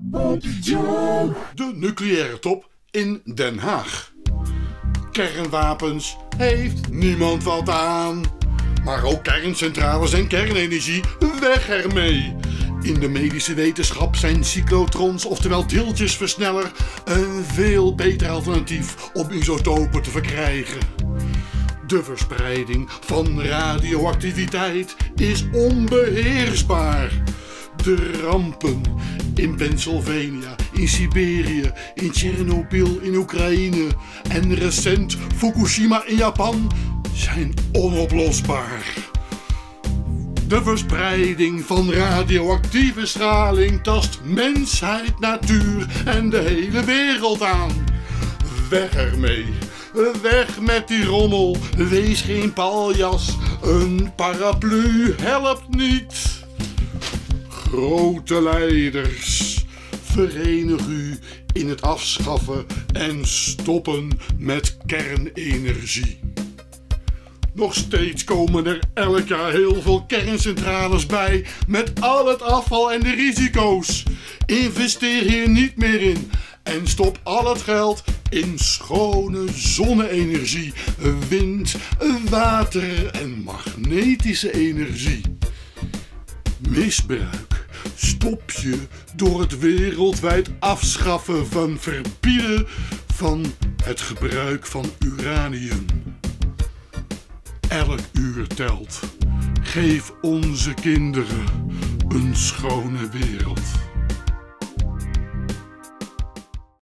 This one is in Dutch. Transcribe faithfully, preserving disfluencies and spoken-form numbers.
De nucleaire top in Den Haag. Kernwapens heeft niemand wat aan. Maar ook kerncentrales en kernenergie, weg ermee. In de medische wetenschap zijn cyclotrons, oftewel deeltjesversneller, een veel beter alternatief om isotopen te verkrijgen. De verspreiding van radioactiviteit is onbeheersbaar. De rampen in Pennsylvania, in Siberië, in Tsjernobyl, in Oekraïne en recent Fukushima in Japan zijn onoplosbaar. De verspreiding van radioactieve straling tast mensheid, natuur en de hele wereld aan. Weg ermee. Weg met die rommel. Wees geen paljas. Een paraplu helpt niet. Grote leiders, verenig u in het afschaffen en stoppen met kernenergie. Nog steeds komen er elk jaar heel veel kerncentrales bij met al het afval en de risico's. Investeer hier niet meer in en stop al het geld in schone zonne-energie, wind, water en magnetische energie. Misbruik stop je door het wereldwijd afschaffen van verbieden van het gebruik van uranium. Elk uur telt. Geef onze kinderen een schone wereld.